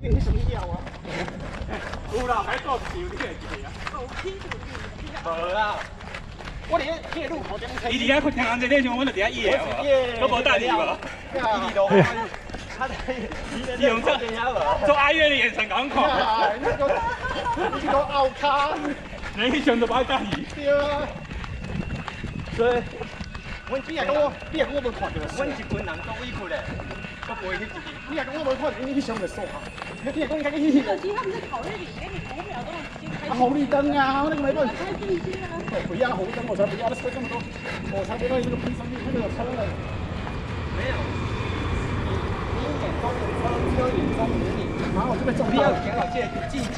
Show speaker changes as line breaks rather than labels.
你什么料啊？
有啦，还做事你会记啊？无啦。
我连铁路口点开。
伊伫遐听人这点像，我就伫遐演啊，都无带你无。
伊都，他
你用这做哀怨的眼神赶快看。
你个奥卡，
人一拳都把他带你。
对啊。所以，你也跟我无看到。
阮一群人都委屈咧，都不会去一个。
你也跟我无看到，你去想就爽啊！你也讲应该去。
手机他们在考虑你，给你5秒钟的时间开。
红绿灯啊，那个没办法。
开定金啊。
不要红灯，我才不要，车这么多，我才不要那个拼上去那个车呢。没有。你1点钟的车，只有1点钟，然后我就被撞到了。